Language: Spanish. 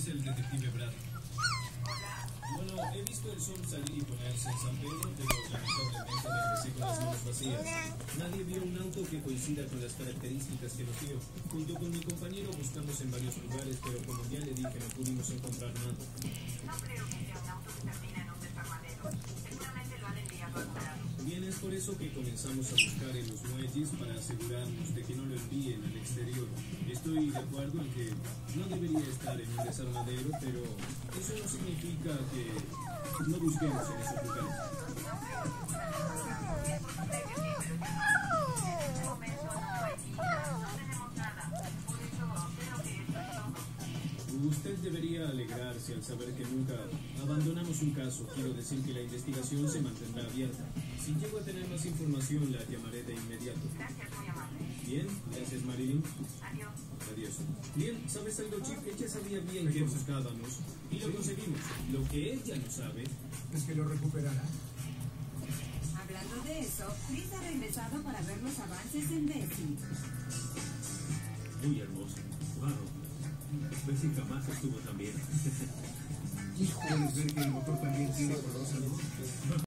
es el detective Brad. Bueno, he visto el sol salir y ponerse en San Pedro, pero lamentablemente regresé con las manos vacías. Nadie vio un auto que coincida con las características que nos dio. Junto con mi compañero buscamos en varios lugares, pero como ya le dije, no pudimos encontrar nada. No creo que sea un auto que termine en un desarmadero. Seguramente lo han enviado a algún lado. Bien, es por eso que comenzamos a buscar en los muelles para asegurarnos de que no lo envíen al exterior. Estoy de acuerdo en que no debería estar en un desarmadero, pero eso no significa que no busquemos en esos lugares. Usted debería alegrarse al saber que nunca abandonamos un caso. Quiero decir que la investigación se mantendrá abierta. Si llego a tener más información, la llamaré de inmediato. Gracias, muy amable. Bien, gracias Marilyn. Adiós. Adiós. Bien, ¿sabes algo, Chip? Ella sabía bien qué buscábamos y lo conseguimos. Lo que ella no sabe ¿Es que lo recuperará? Hablando de eso, Chris ha regresado para ver los avances en Bessie. Muy hermoso. Wow. Bessie jamás estuvo tan bien. Puedes ver que el motor también tiene color salud.